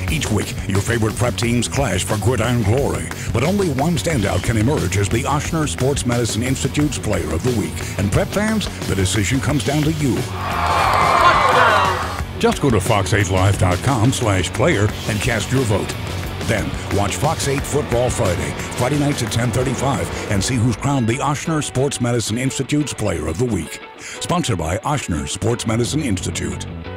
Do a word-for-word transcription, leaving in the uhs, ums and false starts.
Each week, your favorite prep teams clash for gridiron glory, but only one standout can emerge as the Ochsner Sports Medicine Institute's Player of the Week. And prep fans, the decision comes down to you. Just go to fox eight live dot com slash player and cast your vote. Then, watch Fox eight Football Friday, Friday nights at ten thirty-five, and see who's crowned the Ochsner Sports Medicine Institute's Player of the Week. Sponsored by Ochsner Sports Medicine Institute.